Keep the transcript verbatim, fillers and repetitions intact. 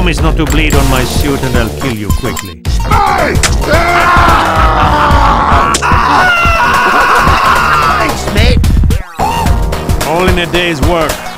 Promise not to bleed on my suit and I'll kill you quickly. Thanks, mate. All in a day's work.